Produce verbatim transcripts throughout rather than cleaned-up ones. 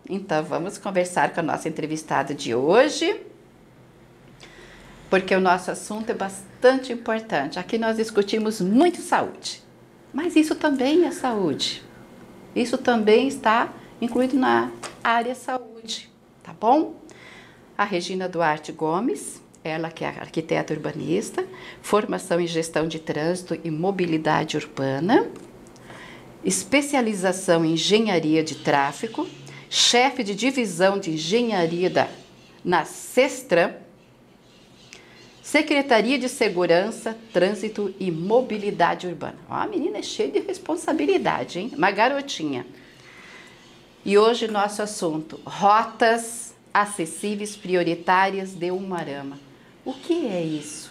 Então vamos conversar com a nossa entrevistada de hoje, porque o nosso assunto é bastante importante. Aqui nós discutimos muito saúde, mas isso também é saúde. Isso também está incluído na área saúde, tá bom? A Regina Duarte Gomes, ela que é arquiteta urbanista, formação em gestão de trânsito e mobilidade urbana, especialização em engenharia de tráfego, chefe de divisão de engenharia da, na Sestran, Secretaria de Segurança, Trânsito e Mobilidade Urbana. Ó, a menina é cheia de responsabilidade, hein? Uma garotinha. E hoje nosso assunto, rotas acessíveis prioritárias de Umuarama. O que é isso?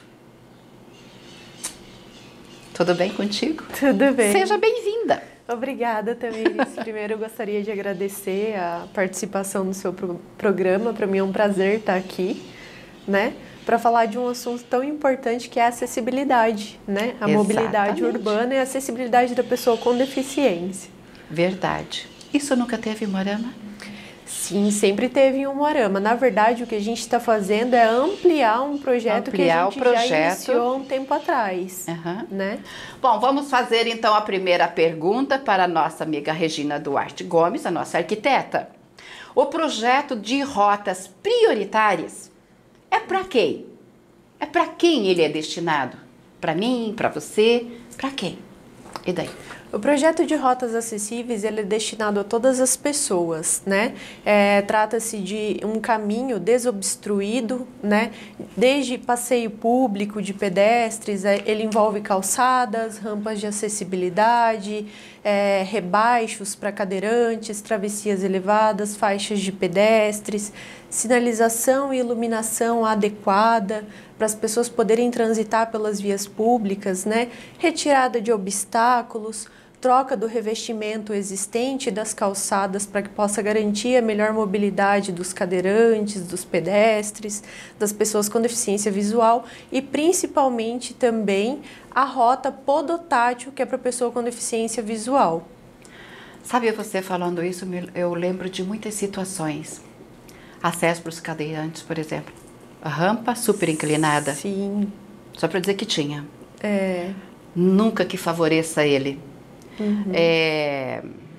Tudo bem contigo? Tudo bem. Seja bem-vinda. Obrigada, Tamires. Primeiro eu gostaria de agradecer a participação no seu pro programa. Para mim é um prazer estar aqui, né? Para falar de um assunto tão importante que é a acessibilidade, né? A Exatamente. Mobilidade urbana e a acessibilidade da pessoa com deficiência. Verdade. Isso nunca teve em Umuarama? Sim, sempre teve em Umuarama. Na verdade, o que a gente está fazendo é ampliar um projeto ampliar que a gente o projeto. já iniciou há um tempo atrás. Uhum. Né? Bom, vamos fazer então a primeira pergunta para a nossa amiga Regina Duarte Gomes, a nossa arquiteta. O projeto de rotas prioritárias é para quem? É para quem ele é destinado? Para mim, para você, para quem? E daí? O projeto de rotas acessíveis ele é destinado a todas as pessoas, né? É, trata-se de um caminho desobstruído, né? Desde passeio público de pedestres, ele envolve calçadas, rampas de acessibilidade, é, rebaixos para cadeirantes, travessias elevadas, faixas de pedestres, sinalização e iluminação adequada para as pessoas poderem transitar pelas vias públicas, né? Retirada de obstáculos, troca do revestimento existente das calçadas para que possa garantir a melhor mobilidade dos cadeirantes, dos pedestres, das pessoas com deficiência visual e principalmente também a rota podotátil, que é para a pessoa com deficiência visual. Sabe, você falando isso, eu lembro de muitas situações. Acesso para os cadeirantes, por exemplo. A rampa super inclinada. Sim. Só para dizer que tinha. É. Nunca que favoreça ele. Uhum. É,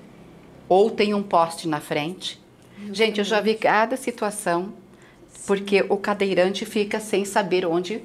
ou tem um poste na frente. Uhum. Gente, eu já vi cada situação, porque o cadeirante fica sem saber onde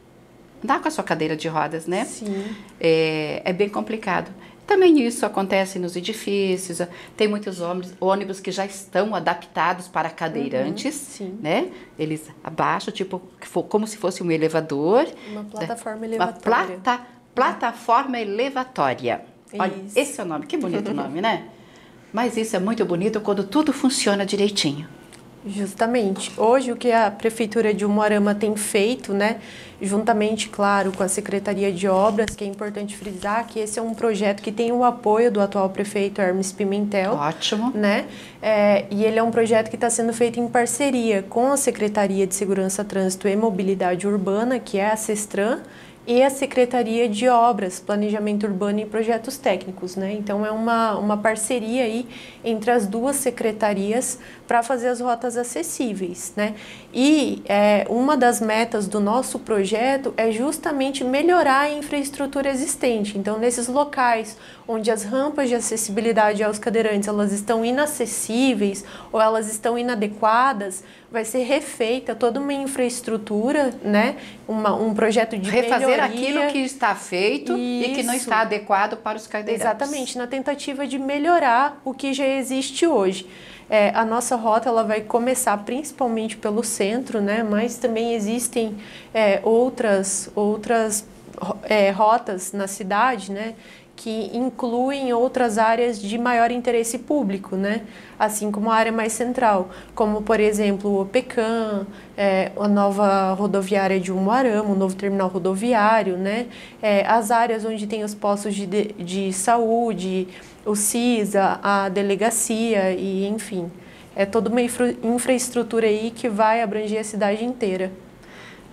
andar com a sua cadeira de rodas, né? Sim. É, é bem complicado. Também isso acontece nos edifícios, tem muitos ônibus que já estão adaptados para cadeirantes, uhum, né? Eles abaixam, tipo, como se fosse um elevador. Uma plataforma elevatória. Uma plata, plataforma elevatória. Olha, isso. Esse é o nome, que bonito o nome, né? Mas isso é muito bonito quando tudo funciona direitinho. Justamente. Hoje o que a Prefeitura de Umuarama tem feito, né, juntamente, claro, com a Secretaria de Obras, que é importante frisar que esse é um projeto que tem o apoio do atual prefeito Hermes Pimentel. Ótimo. Né? É, e ele é um projeto que está sendo feito em parceria com a Secretaria de Segurança, Trânsito e Mobilidade Urbana, que é a Sestran, e a Secretaria de Obras, Planejamento Urbano e Projetos Técnicos, né? Então é uma, uma parceria aí entre as duas secretarias para fazer as rotas acessíveis, né? E é, uma das metas do nosso projeto é justamente melhorar a infraestrutura existente. Então, nesses locais onde as rampas de acessibilidade aos cadeirantes elas estão inacessíveis ou elas estão inadequadas, vai ser refeita toda uma infraestrutura, né? Uma, um projeto de refazer melhoria. aquilo que está feito Isso. e que não está adequado para os cadeirantes. Exatamente, na tentativa de melhorar o que já existe hoje. É, a nossa rota ela vai começar principalmente pelo centro, né? Mas também existem é, outras, outras é, rotas na cidade, né? Que incluem outras áreas de maior interesse público, né? Assim como a área mais central, como, por exemplo, o Opecam, é, a nova rodoviária de Umuarama, o novo terminal rodoviário, né? É, as áreas onde tem os postos de, de, de saúde, o CISA, a delegacia e, enfim, é toda uma infra, infraestrutura aí que vai abranger a cidade inteira.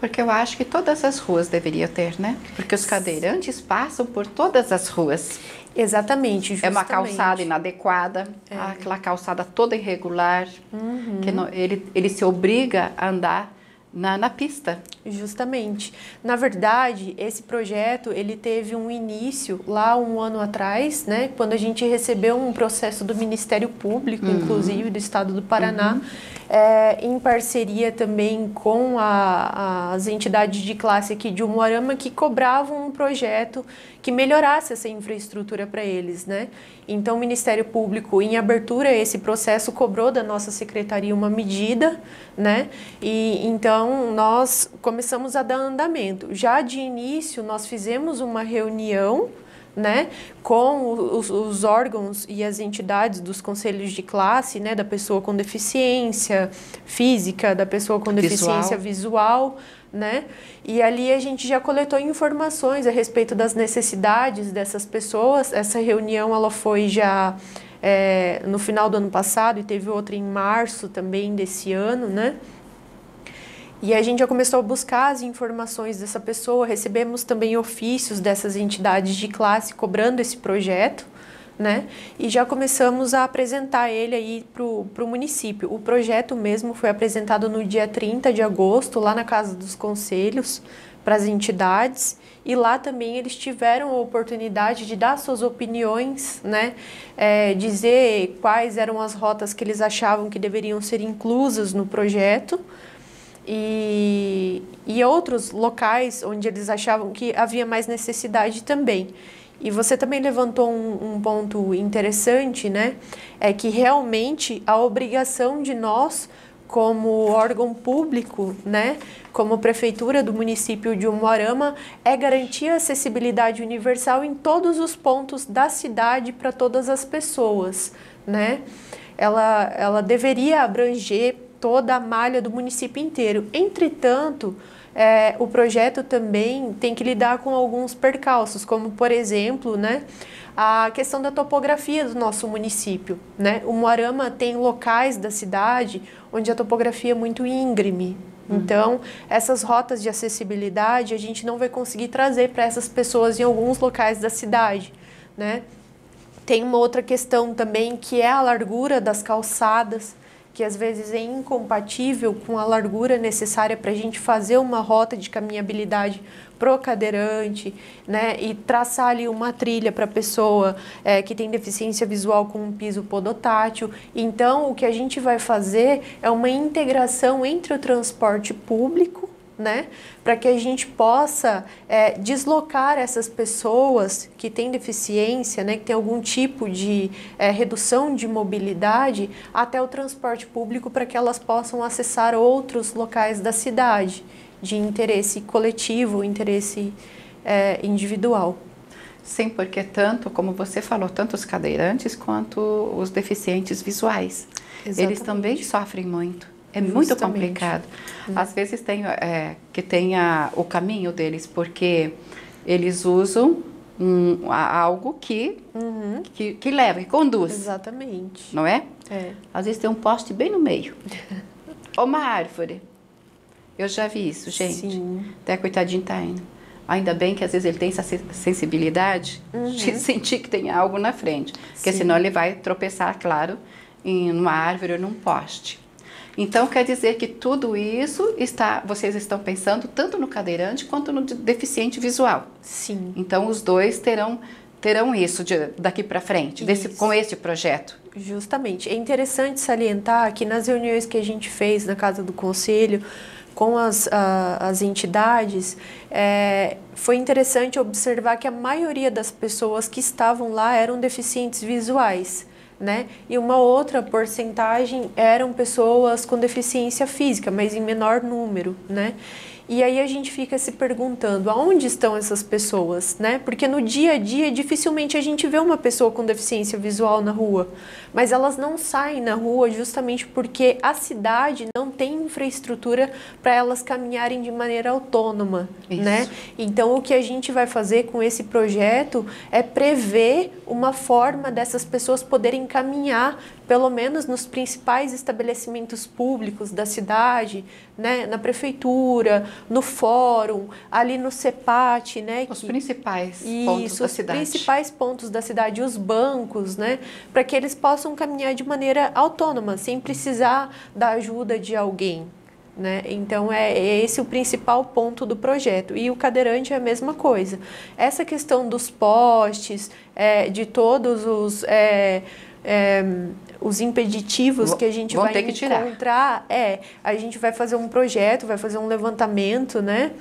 Porque eu acho que todas as ruas deveriam ter, né? Porque os cadeirantes passam por todas as ruas. Exatamente, justamente. É uma calçada inadequada, é. Aquela calçada toda irregular, uhum. que não, ele, ele se obriga a andar na, na pista. Justamente. Na verdade, esse projeto, ele teve um início lá um ano atrás, né? Quando a gente recebeu um processo do Ministério Público, uhum. inclusive do Estado do Paraná, uhum. é, em parceria também com a, as entidades de classe aqui de Umuarama, que cobravam um projeto que melhorasse essa infraestrutura para eles, né? Então, o Ministério Público, em abertura a esse processo, cobrou da nossa secretaria uma medida, né? E então, nós começamos a dar andamento. Já de início, nós fizemos uma reunião, né, com os, os órgãos e as entidades dos conselhos de classe, né, da pessoa com deficiência física, da pessoa com deficiência visual, né, e ali a gente já coletou informações a respeito das necessidades dessas pessoas. Essa reunião, ela foi já é, no final do ano passado e teve outra em março também desse ano, né. E a gente já começou a buscar as informações dessa pessoa, recebemos também ofícios dessas entidades de classe cobrando esse projeto, né? E já começamos a apresentar ele aí para o município. O projeto mesmo foi apresentado no dia trinta de agosto, lá na Casa dos Conselhos, para as entidades, e lá também eles tiveram a oportunidade de dar suas opiniões, né? É, dizer quais eram as rotas que eles achavam que deveriam ser inclusas no projeto, E, e outros locais onde eles achavam que havia mais necessidade também. E você também levantou um, um ponto interessante, né? É que realmente a obrigação de nós, como órgão público, né? Como prefeitura do município de Umuarama, é garantir a acessibilidade universal em todos os pontos da cidade para todas as pessoas, né? Ela, ela deveria abranger toda a malha do município inteiro. Entretanto, é, o projeto também tem que lidar com alguns percalços, como, por exemplo, né, a questão da topografia do nosso município, né? O Umuarama tem locais da cidade onde a topografia é muito íngreme. Uhum. Então, essas rotas de acessibilidade a gente não vai conseguir trazer para essas pessoas em alguns locais da cidade, né? Tem uma outra questão também, que é a largura das calçadas, que às vezes é incompatível com a largura necessária para a gente fazer uma rota de caminhabilidade pro cadeirante, né, e traçar ali uma trilha para a pessoa é, que tem deficiência visual com um piso podotátil. Então, o que a gente vai fazer é uma integração entre o transporte público, né, para que a gente possa é, deslocar essas pessoas que têm deficiência, né, que tem algum tipo de é, redução de mobilidade até o transporte público, para que elas possam acessar outros locais da cidade de interesse coletivo, interesse é, individual. Sim, porque tanto, como você falou, tanto os cadeirantes quanto os deficientes visuais, exatamente, eles também sofrem muito. É muito Justamente. complicado. Hum. Às vezes tem é, que tenha o caminho deles, porque eles usam um, algo que, uhum. que, que leva, que conduz. Exatamente. Não é? É. Às vezes tem um poste bem no meio. Ou uma árvore. Eu já vi isso, gente. Sim. Até coitadinho tá indo. Ainda bem que às vezes ele tem essa sensibilidade uhum. de sentir que tem algo na frente. Porque Sim. senão ele vai tropeçar, claro, em uma árvore ou num poste. Então, quer dizer que tudo isso está, vocês estão pensando tanto no cadeirante quanto no deficiente visual. Sim. Então, os dois terão, terão isso de, daqui para frente, desse, com esse projeto. Justamente. É interessante salientar que nas reuniões que a gente fez na Casa do Conselho, com as, a, as entidades, é, foi interessante observar que a maioria das pessoas que estavam lá eram deficientes visuais, né? E uma outra porcentagem eram pessoas com deficiência física, mas em menor número, né? E aí a gente fica se perguntando, aonde estão essas pessoas, né? Porque no dia a dia, dificilmente a gente vê uma pessoa com deficiência visual na rua, mas elas não saem na rua justamente porque a cidade não tem infraestrutura para elas caminharem de maneira autônoma, Isso. né? Então, o que a gente vai fazer com esse projeto é prever uma forma dessas pessoas poderem caminhar pelo menos nos principais estabelecimentos públicos da cidade, né, na prefeitura, no fórum, ali no CEPAT, né, os que, principais isso, pontos da os cidade. principais pontos da cidade, os bancos, né, para que eles possam caminhar de maneira autônoma, sem precisar da ajuda de alguém. Né? Então é, é esse o principal ponto do projeto, e o cadeirante é a mesma coisa. Essa questão dos postes, é, de todos os, é, é, os impeditivos que a gente Vão vai ter que encontrar, é, a gente vai fazer um projeto, vai fazer um levantamento, né?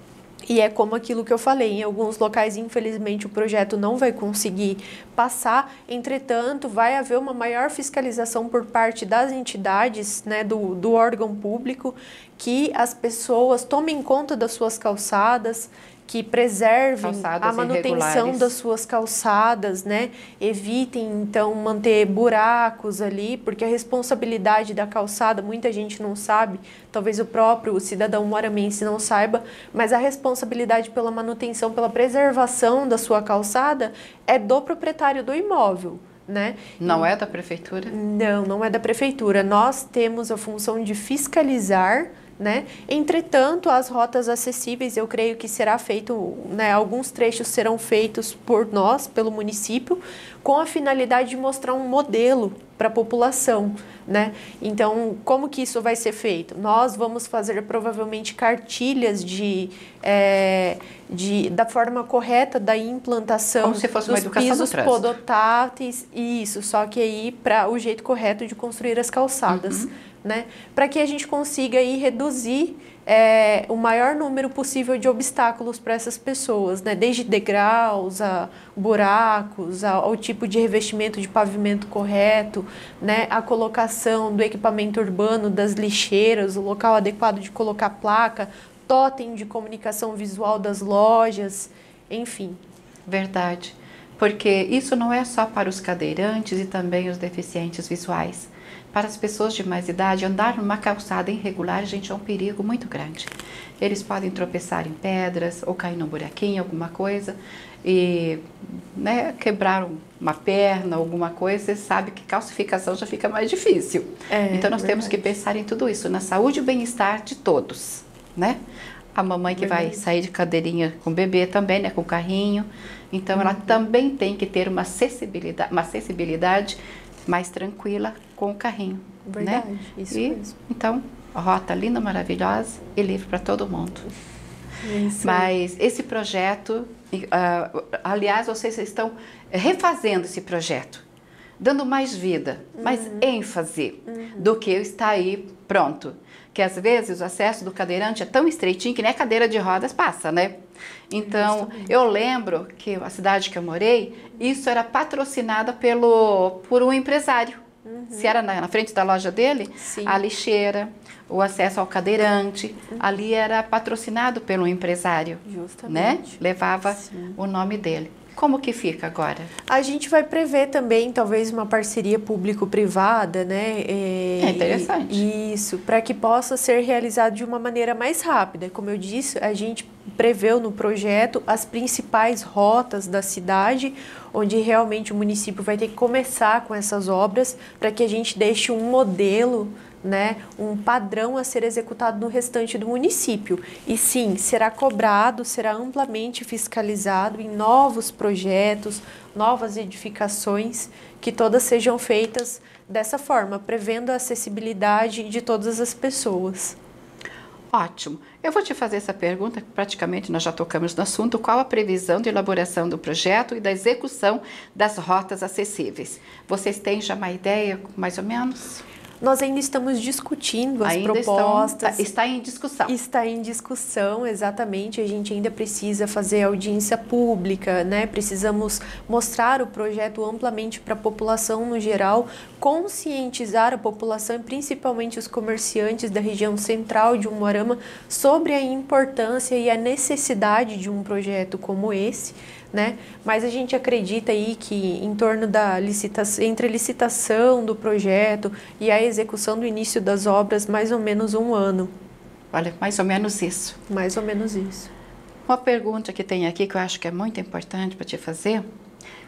E é como aquilo que eu falei, em alguns locais, infelizmente, o projeto não vai conseguir passar, entretanto, vai haver uma maior fiscalização por parte das entidades, né, do, do órgão público, que as pessoas tomem conta das suas calçadas, que preservem calçadas a manutenção irregulares. das suas calçadas, né? Evitem, então, manter buracos ali, porque a responsabilidade da calçada, muita gente não sabe, talvez o próprio cidadão moaramense não saiba, mas a responsabilidade pela manutenção, pela preservação da sua calçada é do proprietário do imóvel. Né? Não é da prefeitura? Não, não é da prefeitura. Nós temos a função de fiscalizar, né? Entretanto, as rotas acessíveis, eu creio que será feito, né, alguns trechos serão feitos por nós, pelo município, com a finalidade de mostrar um modelo para a população, né? Então, como que isso vai ser feito? Nós vamos fazer provavelmente cartilhas de, é, de da forma correta da implantação como se fosse uma dos educação pisos do trânsito. podotáteis, isso, só que aí para o jeito correto de construir as calçadas. Uhum. Né? Para que a gente consiga aí reduzir é, o maior número possível de obstáculos para essas pessoas, né? Desde degraus, a buracos, ao tipo de revestimento de pavimento correto, né? A colocação do equipamento urbano, das lixeiras, o local adequado de colocar placa, totem de comunicação visual das lojas, enfim. Verdade, porque isso não é só para os cadeirantes e também os deficientes visuais. Para as pessoas de mais idade, andar numa calçada irregular, gente, é um perigo muito grande. Eles podem tropeçar em pedras ou cair num buraquinho, alguma coisa, e né, quebrar uma perna, alguma coisa, você sabe que calcificação já fica mais difícil. É, então, nós verdade. temos que pensar em tudo isso, na saúde e bem-estar de todos, né? A mamãe que verdade. vai sair de cadeirinha com o bebê também, né, com o carrinho. Então, uhum. ela também tem que ter uma acessibilidade, uma acessibilidade mais tranquila com o carrinho, verdade, né? Isso e, mesmo. Então, a rota linda, maravilhosa e livre para todo mundo. Isso. Mas esse projeto, uh, aliás, vocês estão refazendo esse projeto, dando mais vida, uhum. mais ênfase uhum. do que está aí pronto. Que às vezes o acesso do cadeirante é tão estreitinho que nem a cadeira de rodas passa, né? Então, Justamente. eu lembro que a cidade que eu morei, isso era patrocinada pelo, por um empresário. Uhum. Se era na, na frente da loja dele, Sim. a lixeira, o acesso ao cadeirante, uhum. ali era patrocinado pelo empresário. Justamente. Né? Levava Sim. o nome dele. Como que fica agora? A gente vai prever também, talvez, uma parceria público-privada, né? É, é interessante. E, isso, para que possa ser realizado de uma maneira mais rápida. Como eu disse, a gente preveu no projeto as principais rotas da cidade, onde realmente o município vai ter que começar com essas obras, para que a gente deixe um modelo, né, um padrão a ser executado no restante do município. E sim, será cobrado, será amplamente fiscalizado em novos projetos, novas edificações, que todas sejam feitas dessa forma, prevendo a acessibilidade de todas as pessoas. Ótimo. Eu vou te fazer essa pergunta, que praticamente nós já tocamos no assunto. Qual a previsão de elaboração do projeto e da execução das rotas acessíveis? Vocês têm já uma ideia, mais ou menos? Nós ainda estamos discutindo as ainda propostas. Estão, está em discussão. Está em discussão, exatamente. A gente ainda precisa fazer audiência pública, né? Precisamos mostrar o projeto amplamente para a população no geral, conscientizar a população, principalmente os comerciantes da região central de Umuarama, sobre a importância e a necessidade de um projeto como esse. Né? Mas a gente acredita aí que em torno da licitação, entre a licitação do projeto e a execução do início das obras, mais ou menos um ano. Olha, mais ou menos isso. Mais ou menos isso. Uma pergunta que tem aqui que eu acho que é muito importante para te fazer.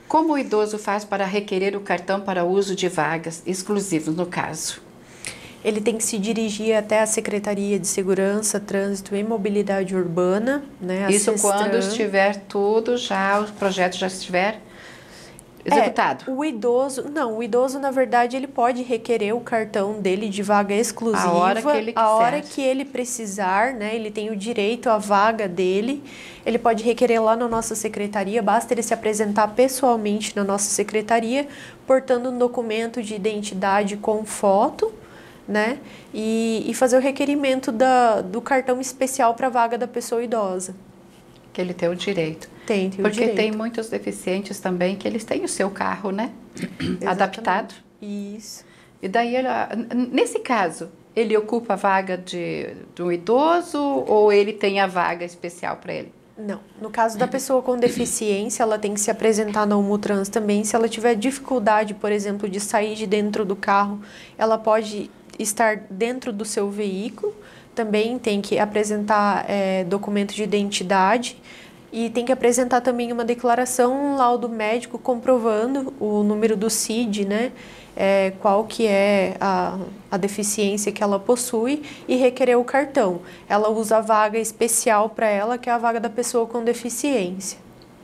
Como o idoso faz para requerer o cartão para uso de vagas exclusivos, no caso? Ele tem que se dirigir até a Secretaria de Segurança, Trânsito e Mobilidade Urbana, né? Isso Sestran. Quando estiver tudo, já o projeto já estiver executado. É, o idoso, não, o idoso, na verdade, ele pode requerer o cartão dele de vaga exclusiva. A hora que ele quiser. A hora que ele precisar, né? Ele tem o direito à vaga dele. Ele pode requerer lá na nossa secretaria, basta ele se apresentar pessoalmente na nossa secretaria, portando um documento de identidade com foto, né? E, e fazer o requerimento da, do cartão especial para a vaga da pessoa idosa. Que ele tem o direito. Tem, tem o Porque direito. tem muitos deficientes também que eles têm o seu carro, né? Adaptado. Isso. E daí, ele, nesse caso, ele ocupa a vaga de, de um idoso ou ele tem a vaga especial para ele? Não. No caso da pessoa com deficiência, ela tem que se apresentar na Umutrans também. Se ela tiver dificuldade, por exemplo, de sair de dentro do carro, ela pode estar dentro do seu veículo. Também tem que apresentar é, documento de identidade e tem que apresentar também uma declaração, um laudo médico comprovando o número do C I D, né? É, qual que é a, a deficiência que ela possui e requerer o cartão. Ela usa a vaga especial para ela, que é a vaga da pessoa com deficiência.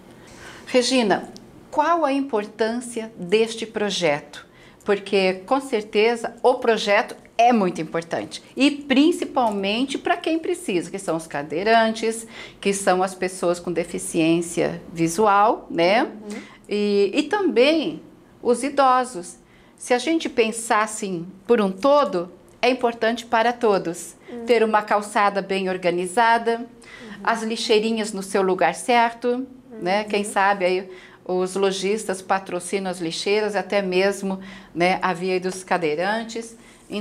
Regina, qual a importância deste projeto? Porque, com certeza, o projeto é muito importante. E, principalmente, para quem precisa, que são os cadeirantes, que são as pessoas com deficiência visual, né? Uhum. E, e também os idosos. Se a gente pensar assim, por um todo, é importante para todos. Uhum. Ter uma calçada bem organizada, uhum. as lixeirinhas no seu lugar certo, uhum. né? Quem sabe aí os lojistas patrocinam as lixeiras, até mesmo, né, a via dos cadeirantes.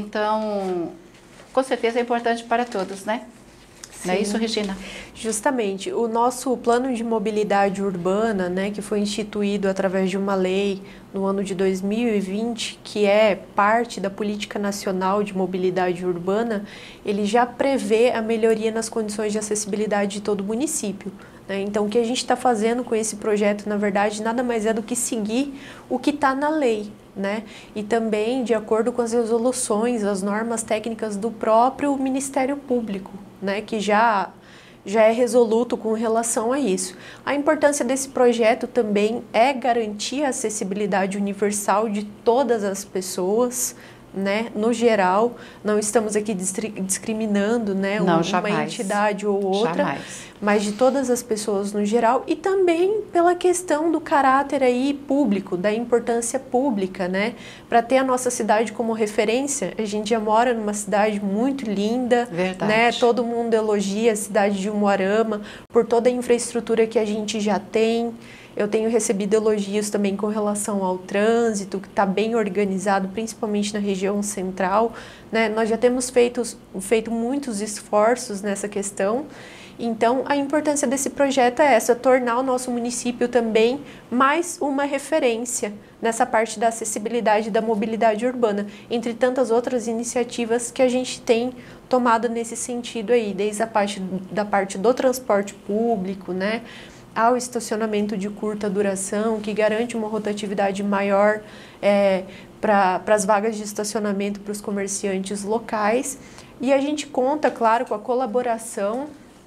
Então, com certeza é importante para todos, né? Sim. Não é isso, Regina? Justamente. O nosso plano de mobilidade urbana, né, que foi instituído através de uma lei no ano de dois mil e vinte, que é parte da Política Nacional de Mobilidade Urbana, ele já prevê a melhoria nas condições de acessibilidade de todo o município. Né? Então, o que a gente está fazendo com esse projeto, na verdade, nada mais é do que seguir o que está na lei. Né? E também de acordo com as resoluções, as normas técnicas do próprio Ministério Público, né? Que já, já é resoluto com relação a isso. A importância desse projeto também é garantir a acessibilidade universal de todas as pessoas, né? No geral, não estamos aqui discriminando, né? Não, uma jamais. entidade ou outra, jamais. Mas de todas as pessoas no geral e também pela questão do caráter aí público, da importância pública, né? Para ter a nossa cidade como referência, a gente já mora numa cidade muito linda, Verdade. Né? Todo mundo elogia a cidade de Umuarama por toda a infraestrutura que a gente já tem. Eu tenho recebido elogios também com relação ao trânsito, que está bem organizado, principalmente na região central. Né? Nós já temos feito, feito muitos esforços nessa questão. Então, a importância desse projeto é essa, tornar o nosso município também mais uma referência nessa parte da acessibilidade e da mobilidade urbana, entre tantas outras iniciativas que a gente tem tomado nesse sentido aí, desde a parte da parte do transporte público, né? Ao estacionamento de curta duração, que garante uma rotatividade maior é, para as vagas de estacionamento para os comerciantes locais. E a gente conta, claro, com a colaboração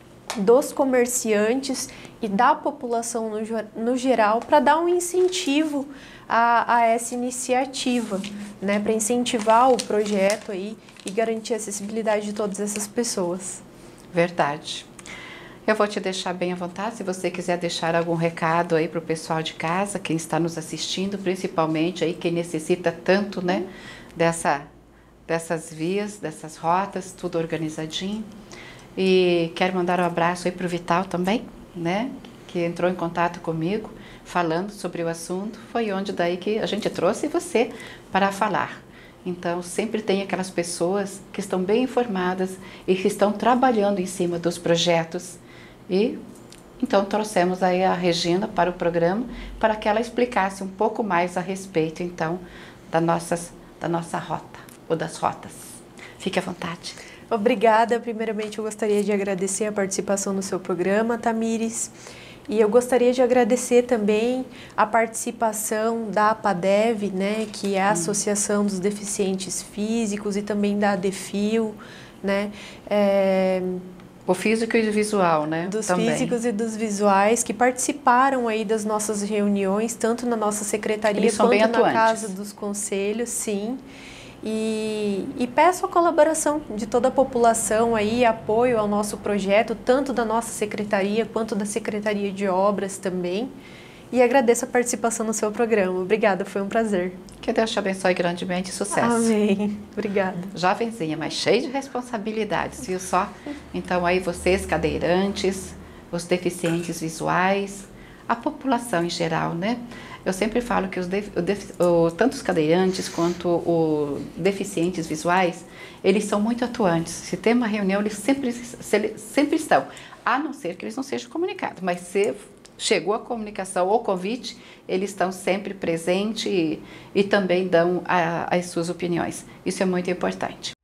dos comerciantes e da população no, no geral para dar um incentivo a, a essa iniciativa, né, para incentivar o projeto aí e garantir a acessibilidade de todas essas pessoas. Verdade. Eu vou te deixar bem à vontade, se você quiser deixar algum recado aí para o pessoal de casa, quem está nos assistindo, principalmente aí quem necessita tanto, né, dessa, dessas vias, dessas rotas, tudo organizadinho. E quero mandar um abraço aí para o Vital também, né, que entrou em contato comigo, falando sobre o assunto. Foi onde daí que a gente trouxe você para falar. Então, sempre tem aquelas pessoas que estão bem informadas e que estão trabalhando em cima dos projetos. E então trouxemos aí a Regina para o programa para que ela explicasse um pouco mais a respeito, então, da, nossas, da nossa rota, ou das rotas. Fique à vontade. Obrigada. Primeiramente, eu gostaria de agradecer a participação no seu programa, Tamires. E eu gostaria de agradecer também a participação da APADEV, né, que é a Associação dos Deficientes Físicos, e também da ADEFIL, né, é, o físico e o visual, né? Dos também. físicos e dos visuais, que participaram aí das nossas reuniões, tanto na nossa secretaria Eles são quanto bem na atuantes. Casa dos Conselhos, sim. E, e peço a colaboração de toda a população aí, apoio ao nosso projeto, tanto da nossa secretaria quanto da Secretaria de Obras também. E agradeço a participação no seu programa. Obrigada, foi um prazer. Que Deus te abençoe grandemente e sucesso. Amém. Obrigada. Jovenzinha, mas cheia de responsabilidades, viu só? Então aí vocês, cadeirantes, os deficientes visuais, a população em geral, né? Eu sempre falo que os def, o def, o, tanto os cadeirantes quanto os deficientes visuais, eles são muito atuantes. Se tem uma reunião, eles sempre, sempre estão, a não ser que eles não sejam comunicados, mas se chegou a comunicação ou convite, eles estão sempre presentes e, e também dão a, as suas opiniões. Isso é muito importante.